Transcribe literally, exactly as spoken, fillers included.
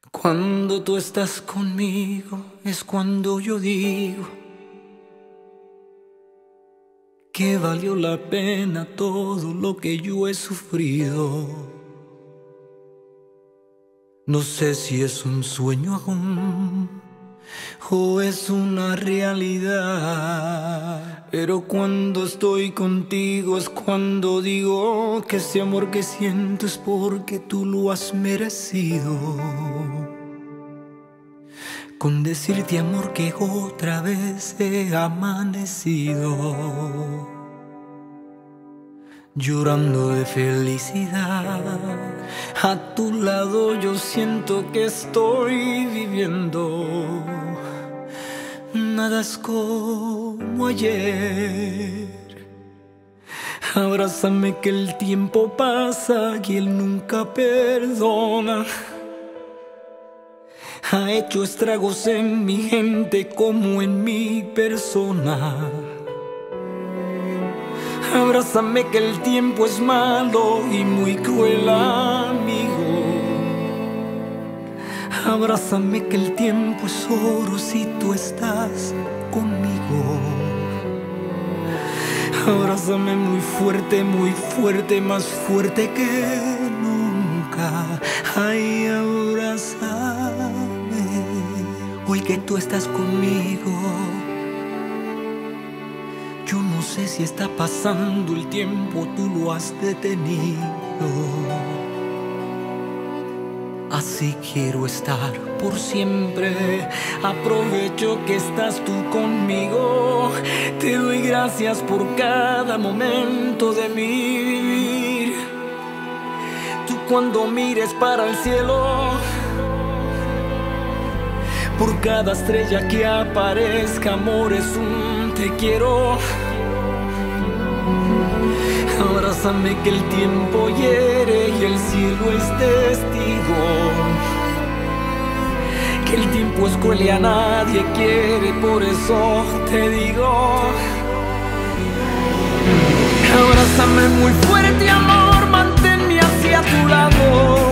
Cuando tú estás conmigo es cuando yo digo que valió la pena todo lo que yo he sufrido. No sé si es un sueño aún o es una realidad, pero cuando estoy contigo es cuando digo que ese amor que siento es porque tú lo has merecido. Con decirte, amor, que otra vez he amanecido llorando de felicidad. A tu lado yo siento que estoy viviendo. Nada es como ayer. Abrázame que el tiempo pasa y él nunca perdona. Ha hecho estragos en mi gente como en mi persona. Abrázame que el tiempo es malo y muy cruel, amigo. Abrázame que el tiempo es oro si tú estás conmigo. Abrázame muy fuerte, muy fuerte, más fuerte que nunca. Ay, abrázame hoy que tú estás conmigo. Yo no sé si está pasando el tiempo, tú lo has detenido. Así quiero estar por siempre. Aprovecho que estás tú conmigo. Te doy gracias por cada momento de mi vivir. Tú cuando mires para el cielo, por cada estrella que aparezca, amor, es un te quiero. Abrázame que el tiempo hiere y el cielo es testigo. Que el tiempo es cruel y a nadie quiere, por eso te digo. Abrázame muy fuerte, amor, manténme hacia tu lado.